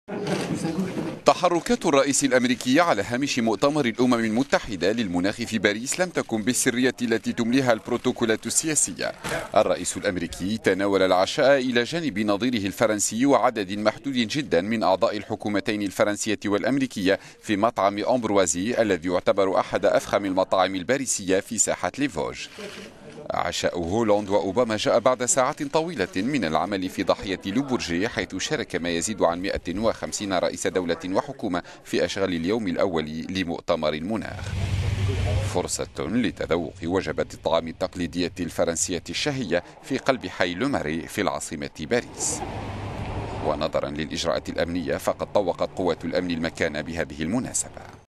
تحركات الرئيس الأمريكي على هامش مؤتمر الأمم المتحدة للمناخ في باريس لم تكن بالسرية التي تمليها البروتوكولات السياسية. الرئيس الأمريكي تناول العشاء إلى جانب نظيره الفرنسي وعدد محدود جدا من أعضاء الحكومتين الفرنسية والأمريكية في مطعم أمبروازي الذي يعتبر أحد أفخم المطاعم الباريسية في ساحة ليفوج. عشاء هولاند وأوباما جاء بعد ساعات طويلة من العمل في ضاحية لوبورجي، حيث شارك ما يزيد عن 150 رئيس دولة وحكومة في أشغال اليوم الأول لمؤتمر المناخ. فرصة لتذوق وجبة الطعام التقليدية الفرنسية الشهية في قلب حي لوماري في العاصمة باريس. ونظرا للإجراءات الأمنية فقد طوقت قوات الأمن المكان بهذه المناسبة.